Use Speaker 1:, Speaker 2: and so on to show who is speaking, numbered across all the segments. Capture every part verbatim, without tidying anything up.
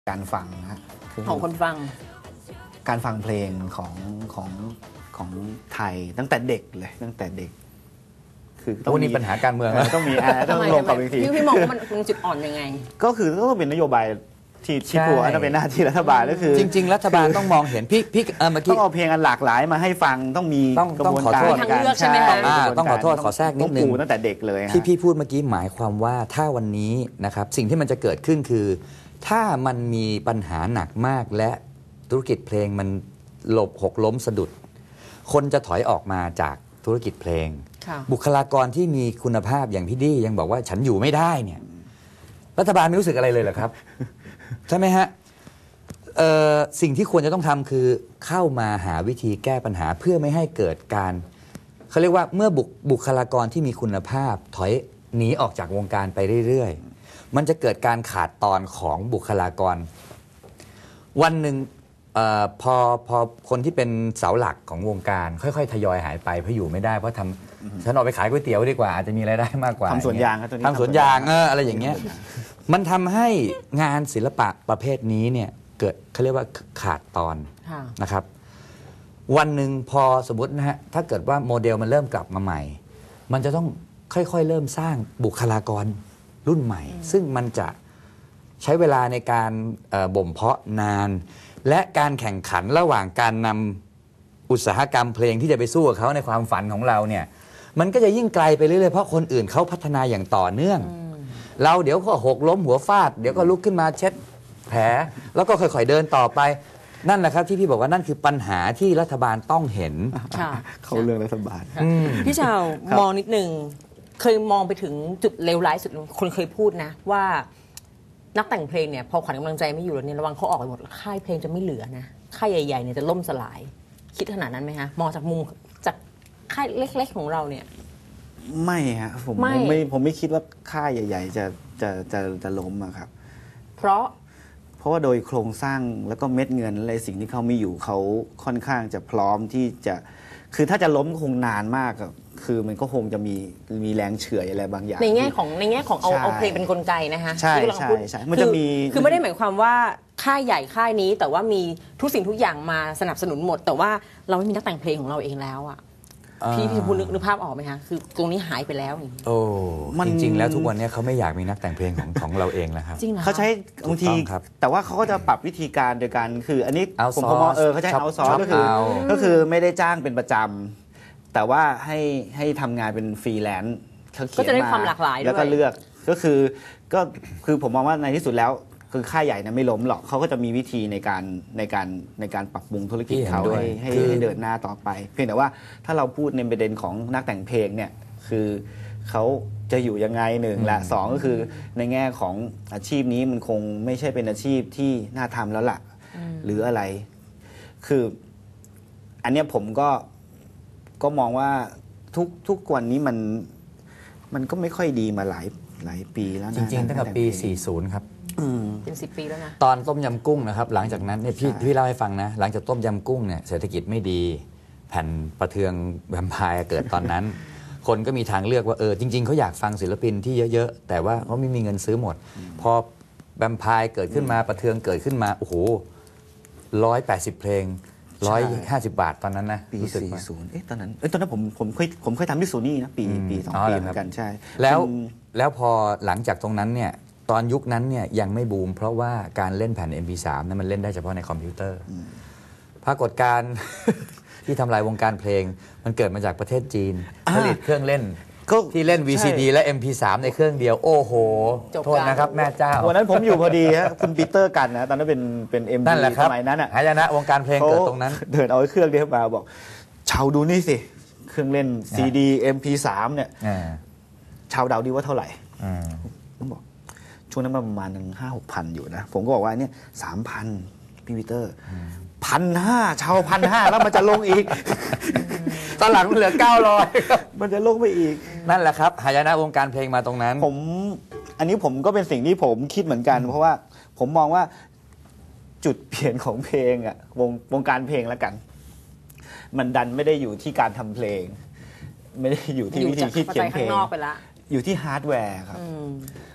Speaker 1: การฟังนะ
Speaker 2: ของคนฟัง
Speaker 1: การฟังเพลงของของของไทยตั้งแต่เด็กเลยตั้งแต่เด็ก
Speaker 3: คือต้องมีปัญหาการเมืองแล้ว
Speaker 1: ต้องมีต้องลงกับวิธี
Speaker 2: พี่พี่มองว่ามันเป็นจุดอ่อนยังไง
Speaker 1: ก็คือต้องเป็นนโยบายที่ที่ผัวต้องเป็นหน้าที่รัฐบาลก็คือ
Speaker 3: จริงๆรัฐบาลต้องมองเห็นพี่พี่เมื่อกี้
Speaker 1: ต้องเอาเพลงอันหลากหลายมาให้ฟังต้องมี
Speaker 3: กระบวนการ
Speaker 2: ใช่ไหมคะ
Speaker 3: ต้องขอโทษขอแทรกนิดนึง
Speaker 1: ตั้งแต่เด็กเลย
Speaker 3: ที่พี่พูดเมื่อกี้หมายความว่าถ้าวันนี้นะครับสิ่งที่มันจะเกิดขึ้นคือถ้ามันมีปัญหาหนักมากและธุรกิจเพลงมันหลบหกล้มสะดุดคนจะถอยออกมาจากธุรกิจเพลงบุคลากรที่มีคุณภาพอย่างพี่ดี้ยังบอกว่าฉันอยู่ไม่ได้เนี่ยรัฐบาลไม่รู้สึกอะไรเลยเหรอครับ ใช่ไหมฮะสิ่งที่ควรจะต้องทำคือเข้ามาหาวิธีแก้ปัญหาเพื่อไม่ให้เกิดการเขาเรียกว่าเมื่อบุคบุคลากรที่มีคุณภาพถอยหนีออกจากวงการไปเรื่อยๆมันจะเกิดการขาดตอนของบุคลากรวันหนึ่งอพอพอคนที่เป็นเสาหลักของวงการค่อยๆทยอยหายไปเพราะอยู่ไม่ได้เพราะทำฉันออกไปขายก๋วยเตี๋ยวดีกว่าอาจจะมีรายได้มากกว่า
Speaker 1: ทำสวนยาง
Speaker 3: ทำสวนยางเอออะไรอย่างเงี้ยมันทำให้งานศิลปะประเภทนี้เนี่ยเกิดเขาเรียกว่าขาดตอนนะครับวันหนึ่งพอสมมตินะฮะถ้าเกิดว่าโมเดลมันเริ่มกลับมาใหม่มันจะต้องค่อยๆเริ่มสร้างบุคลากรรุ่นใหม่ซึ่งมันจะใช้เวลาในการบ่มเพาะนานและการแข่งขันระหว่างการนำอุตสาหกรรมเพลงที่จะไปสู้กับเขาในความฝันของเราเนี่ยมันก็จะยิ่งไกลไปเรื่อยๆเพราะคนอื่นเขาพัฒนาอย่างต่อเนื่องเราเดี๋ยวก็หกล้มหัวฟาดเดี๋ยวก็ลุกขึ้นมาเช็ดแผลแล้วก็ค่อยๆเดินต่อไปนั่นแหละครับที่พี่บอกว่านั่นคือปัญหาที่รัฐบาลต้องเห็น
Speaker 1: เขาเรื่องรัฐบาล
Speaker 2: พี่ชาวมองนิดนึงเคยมองไปถึงจุดเลวร้ายสุดคนเคยพูดนะว่านักแต่งเพลงเนี่ยพอขวัญกำลังใจไม่อยู่แล้วเนี่ยระวังเขาออกไปหมดค่ายเพลงจะไม่เหลือนะค่ายใหญ่ๆเนี่ยจะล่มสลายคิดขนาดนั้นไหมคะมองจากมุมจากค่ายเล็กๆของเราเนี่ย
Speaker 1: ไม่ฮะผมไม่ผมไม่คิดว่าค่ายใหญ่ๆจะจะจะจะล้มอะครับ
Speaker 2: เพราะ
Speaker 1: เพราะว่าโดยโครงสร้างแล้วก็เม็ดเงินอะไรสิ่งที่เขามีอยู่เขาค่อนข้างจะพร้อมที่จะคือถ้าจะล้มคงนานมากคือมันก็คงจะมีมีแรงเฉื่อยอะไรบางอย่าง
Speaker 2: ในแง่ของในแง่ของเอาเอาเพลงเป็นกลไกนะคะ
Speaker 1: ใช่ใช่ใช่มันจะมี
Speaker 2: คือไม่ได้หมายความว่าค่ายใหญ่ค่ายนี้แต่ว่ามีทุกสิ่งทุกอย่างมาสนับสนุนหมดแต่ว่าเราไม่มีนักแต่งเพลงของเราเองแล้วอ่ะพี่พี่พูดนึกภาพออกไหมคะคือตรงนี้หายไปแล้ว
Speaker 3: โอ้จริงๆแล้วทุกวันนี้เขาไม่อยากมีนักแต่งเพลงของของเราเองแล้วครับ
Speaker 1: เขาใช้บางทีแต่ว่าเขาก็จะปรับวิธีการโดยการคืออันนี้ผมมองเออเขาใช้เอาซอร์ก็คือก็คือไม่ได้จ้างเป็นประจำแต่ว่าให้ให้ทำงานเป็นฟรีแลนซ์เขาเขียนมา
Speaker 2: ก็จะได้ความหลากหลายด้วย
Speaker 1: แล้วก็เลือกก็คือก็คือผมมองว่าในที่สุดแล้วคือค่ายใหญ่นะไม่ล้มหรอกเขาก็จะมีวิธีในการในการในการปรับปรุงธุรกิจเขาให้ให้เดินหน้าต่อไปเพียงแต่ว่าถ้าเราพูดในประเด็นของนักแต่งเพลงเนี่ยคือเขาจะอยู่ยังไงหนึ่งและสองก็คือในแง่ของอาชีพนี้มันคงไม่ใช่เป็นอาชีพที่น่าทำแล้วล่ะหรืออะไรคืออันนี้ผมก็ก็มองว่าทุกทุกวันนี้มันมันก็ไม่ค่อยดีมาหลายหลายปีแล้วนะ
Speaker 3: จริงๆตั้งแต่ปีสี่สิบครับ
Speaker 2: เป็นสิบปีแล้วนะ
Speaker 3: ตอนต้มยำกุ้งนะครับหลังจากนั้นเนี่ยพี่พี่เล่าให้ฟังนะหลังจากต้มยำกุ้งเนี่ยเศรษฐกิจไม่ดีแผ่นประเทืองแวมไพร์เกิดตอนนั้น คนก็มีทางเลือกว่าเออจริงๆเขาอยากฟังศิลปินที่เยอะๆแต่ว่าเขาไม่มีเงินซื้อหมดพอแวมไพร์เกิดขึ้นมาประเทืองเกิดขึ้นมาโอ้โหร้อยแปดสิบเพลงร้อยห้าสิบบาทตอนนั้นนะ
Speaker 1: ปีสี่สิบเอ๊ะตอนนั้นเอ๊ะตอนนั้นผมผมเคยผมเคยทำที่ซูนี่นะปีปีสองปีเหมือนกันใช่
Speaker 3: แล้วแล้วพอหลังจากตรงนั้นเนี่ยตอนยุคนั้นเนี่ยยังไม่บูมเพราะว่าการเล่นแผ่น เอ็ม พี สาม นั้นมันเล่นได้เฉพาะในคอมพิวเตอร์ปรากฏการณ์ ที่ทำลายวงการเพลงมันเกิดมาจากประเทศจีนผลิตเครื่องเล่นที่เล่น วี ซี ดี และ เอ็ม พี สาม ในเครื่องเดียวโอ้โหโทษนะครับแม่เจ้า
Speaker 1: วันนั้นผมอยู่พอดีฮะคุณปีเตอร์กันนะตอนนั้นเป็นเป็น เอ็ม ดี สมัยนั้นอ่ะ
Speaker 3: หายนะวงการเพลงเกิดตรงนั้น
Speaker 1: เดินเอาเครื่องเดียวมาบอกชาวดูนี่สิเครื่องเล่น ซี ดี เอ็ม พี สาม เนี่ยชาวเดาดีว่าเท่าไหร่ผมบอกช่วงนั้นประมาณหนึ่งห้าหกพันอยู่นะผมก็บอกว่าเนี่ยสามพันพี่ปีเตอร์พันห้าชาวพันห้าแล้วมันจะลงอีก
Speaker 3: ตอนหลังมันเหลือเก้าร้อย
Speaker 1: มันจะลงไปอีก
Speaker 3: นั่นแหละครับหายนะวงการเพลงมาตรงนั้น
Speaker 1: ผมอันนี้ผมก็เป็นสิ่งที่ผมคิดเหมือนกันเพราะว่าผมมองว่าจุดเปลี่ยนของเพลงอะวงวงการเพลงแล้วกันมันดันไม่ได้อยู่ที่การทำเพลงไม่ได้อยู่ที่วิธีคิดเขียนเพลงอยู่ที่ฮาร์ดแวร์ครับ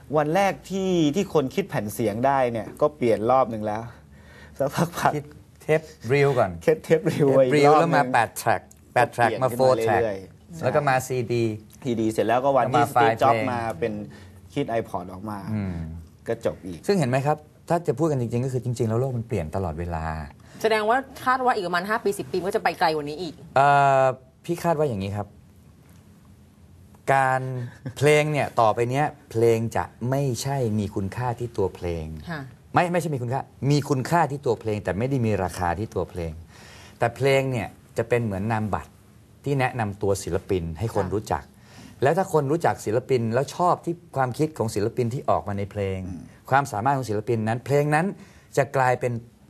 Speaker 1: วันแรกที่ที่คนคิดแผ่นเสียงได้เนี่ยก็เปลี่ยนรอบหนึ่งแล้วสักพักผ่าน
Speaker 3: เทปรีลก่อน
Speaker 1: เทปเทปรีลไว้
Speaker 3: รีลแล้วมาแปดแทร็กแปดแทร็กมาโฟร์แทร็กแล้วก็มาซีดี
Speaker 1: ทีดีเสร็จแล้วก็วันที่สตีฟจ็อบส์มาเป็นคิด iPod ออกมาก็จบอีก
Speaker 3: ซึ่งเห็นไหมครับถ้าจะพูดกันจริงๆก็คือจริงๆแล้วโลกมันเปลี่ยนตลอดเวลา
Speaker 2: แสดงว่าคาดว่าอีกประมาณห้าปีสิบปีก็จะไปไกลกว่านี้อีก
Speaker 3: เอ่อพี่คาดว่าอย่างนี้ครับการเพลงเนี่ยต่อไปเนี้ยเพลงจะไม่ใช่มีคุณค่าที่ตัวเพลงไม่ไม่ใช่มีคุณค่ามีคุณค่าที่ตัวเพลงแต่ไม่ได้มีราคาที่ตัวเพลงแต่เพลงเนี่ยจะเป็นเหมือนนามบัตรที่แนะนำตัวศิลปินให้คนรู้จักแล้วถ้าคนรู้จักศิลปินแล้วชอบที่ความคิดของศิลปินที่ออกมาในเพลงความสามารถของศิลปินนั้นเพลงนั้นจะกลายเป็น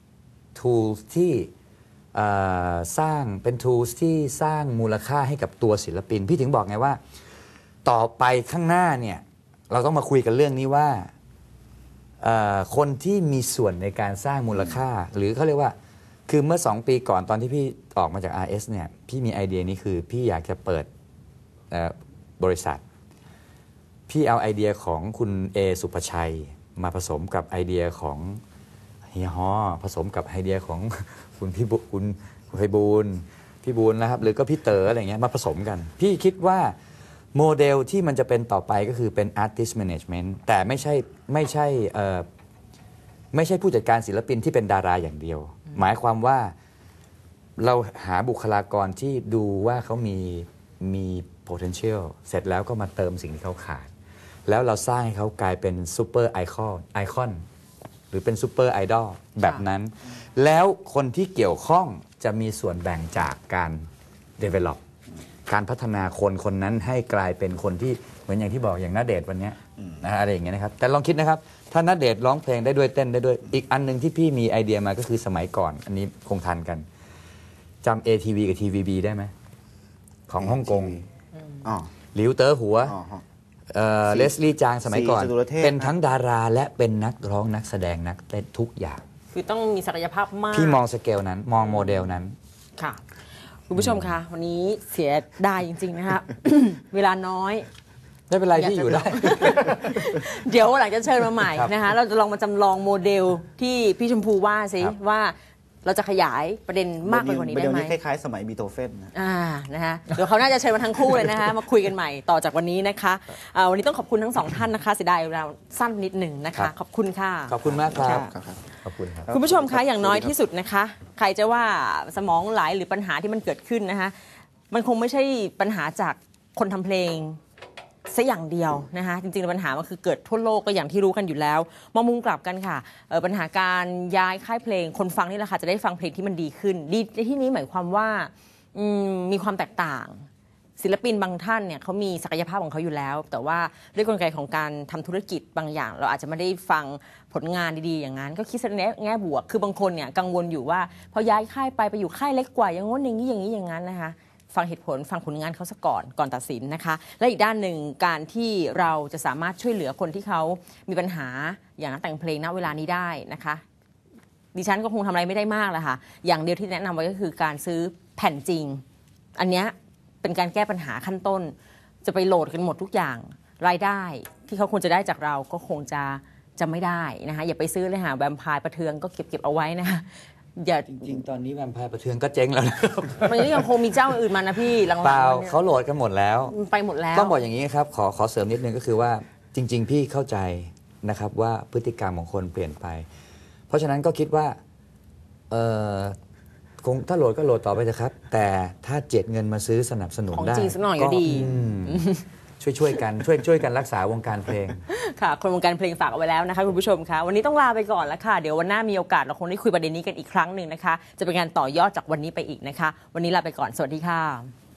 Speaker 3: tools ที่สร้างเป็น tools ที่สร้างมูลค่าให้กับตัวศิลปินพี่ถึงบอกไงว่าต่อไปข้างหน้าเนี่ยเราต้องมาคุยกันเรื่องนี้ว่าคนที่มีส่วนในการสร้างมูลค่าหรือเขาเรียกว่าคือเมื่อสองปีก่อนตอนที่พี่ออกมาจาก อาร์ เอส เนี่ยพี่มีไอเดียนี้คือพี่อยากจะเปิดบริษัทพี่เอาไอเดียของคุณเอสุภชัยมาผสมกับไอเดียของเฮียฮอผสมกับไอเดียของคุณพี่บุคุณไพบูลย์พี่บูลย์นะครับหรือก็พี่เต๋ออะไรเงี้ยมาผสมกันพี่คิดว่าโมเดลที่มันจะเป็นต่อไปก็คือเป็น artist management แต่ไม่ใช่ไม่ใช่ไม่ใช่ผู้จัดการศิลปินที่เป็นดาราอย่างเดียวหมายความว่าเราหาบุคลากรที่ดูว่าเขามีมี potential เสร็จแล้วก็มาเติมสิ่งที่เขาขาดแล้วเราสร้างให้เขากลายเป็นซูเปอร์ไอคอนไอคอนหรือเป็นซูเปอร์ไอดอลแบบนั้นแล้วคนที่เกี่ยวข้องจะมีส่วนแบ่งจากการ develop การพัฒนาคนคนนั้นให้กลายเป็นคนที่เหมือนอย่างที่บอกอย่างณเดชน์วันนี้นะอะไรอย่างเงี้ยนะครับแต่ลองคิดนะครับถ้าณเดชน์ร้องเพลงได้ด้วยเต้นได้ด้วยอีกอันหนึ่งที่พี่มีไอเดียมาก็คือสมัยก่อนอันนี้คงทันกันจำ เอ ที วี กับ ที วี บี ได้ไหมของฮ่องกงหลิวเต๋อหัวเลสลี่จางสมัยก่อนเป็นทั้งดาราและเป็นนักร้องนักแสดงนักเต้นทุกอย่าง
Speaker 2: คือต้องมีศักยภาพมาก
Speaker 3: พี่มองสเกลนั้นมองโมเดลนั้น
Speaker 2: ค่ะคุณผู้ชมคะวันนี้เสียดายจริงๆนะคะ เวลาน้อย
Speaker 3: ไม่เป็นไรที่อยู่ได้
Speaker 2: เดี๋ยวหลังจะเชิญมาใหม่นะคะเราจะลองมาจำลองโมเดลที่พี่ชมพูว่าสิว่าเราจะขยายประเด็นมากไปกว่านี้ได้ไหม
Speaker 1: คล้ายๆสมัยบีโธเฟนนะ
Speaker 2: อ่านะคะเดี๋ยวเขาน่าจะเชิญมาทั้งคู่เลยนะคะมาคุยกันใหม่ต่อจากวันนี้นะคะวันนี้ต้องขอบคุณทั้งสองท่านนะคะเสียดายเราสั้นนิดหนึ่งนะคะขอบคุณค่ะ
Speaker 3: ขอบคุณมากครับขอบคุณครับ
Speaker 2: คุณผู้ชมคะอย่างน้อยที่สุดนะคะใครจะว่าสมองไหลหรือปัญหาที่มันเกิดขึ้นนะคะมันคงไม่ใช่ปัญหาจากคนทำเพลงซะอย่างเดียวนะคะจริงๆปัญหามันคือเกิดทั่วโลกก็อย่างที่รู้กันอยู่แล้วมองมุมกลับกันค่ะปัญหาการย้ายค่ายเพลงคนฟังนี่แหละค่ะจะได้ฟังเพลงที่มันดีขึ้นดีในที่นี้หมายความว่ามีความแตกต่างศิลปินบางท่านเนี่ยเขามีศักยภาพของเขาอยู่แล้วแต่ว่าด้วยกลไกของการทำธุรกิจบางอย่างเราอาจจะไม่ได้ฟังผลงานดีๆอย่างนั้นก็คิดในแง่บวกคือบางคนเนี่ยกังวลอยู่ว่าพอย้ายค่ายไปไปอยู่ค่ายเล็กกว่าอย่างง้นอย่างนี้อย่างนี้อย่างนั้นนะคะฟังเหตุผลฟังผลงานเขาซะก่อนก่อนตัดสินนะคะและอีกด้านหนึ่งการที่เราจะสามารถช่วยเหลือคนที่เขามีปัญหาอย่างนักแต่งเพลงณเวลานี้ได้นะคะดิฉันก็คงทำอะไรไม่ได้มากแล้วค่ะอย่างเดียวที่แนะนำไว้ก็คือการซื้อแผ่นจริงอันนี้เป็นการแก้ปัญหาขั้นต้นจะไปโหลดกันหมดทุกอย่างรายได้ที่เขาควรจะได้จากเราก็คงจะจะไม่ได้นะคะอย่าไปซื้อเลยค่ะแวมไพร์ประเทืองก็เก็บเก็บเอาไว้นะคะอย่า
Speaker 3: จริงๆตอนนี้แวมไพร์ประเทืองก็เจ๊งแล้วนะครับ
Speaker 2: มันยังคงมีเจ้าอื่นมานะพี่หลังๆ
Speaker 3: เปล่าเขาโหลดกันหมดแล้ว
Speaker 2: ไปหมดแล้ว
Speaker 3: ต้องบอกอย่างนี้ครับขอขอเสริมนิดนึงก็คือว่าจริงๆพี่เข้าใจนะครับว่าพฤติกรรมของคนเปลี่ยนไปเพราะฉะนั้นก็คิดว่าเออคงถ้าโหลดก็โหลดต่อไปเถอะครับแต่ถ้าเจ็ดเงินมาซื้อสนับสนุนได้
Speaker 2: ของจริงสักหน่อยก็ดี
Speaker 3: ช่วยช่วยกันช่วยช่วยกันรักษาวงการเพลง
Speaker 2: ค่ะคนวงการเพลงฝากเอาไว้แล้วนะคะคุณผู้ชมคะวันนี้ต้องลาไปก่อนแล้วค่ะเดี๋ยววันหน้ามีโอกาสเราคงได้คุยประเด็นนี้กันอีกครั้งหนึ่งนะคะจะเป็นการต่อยอดจากวันนี้ไปอีกนะคะวันนี้ลาไปก่อนสวัสดีค่ะ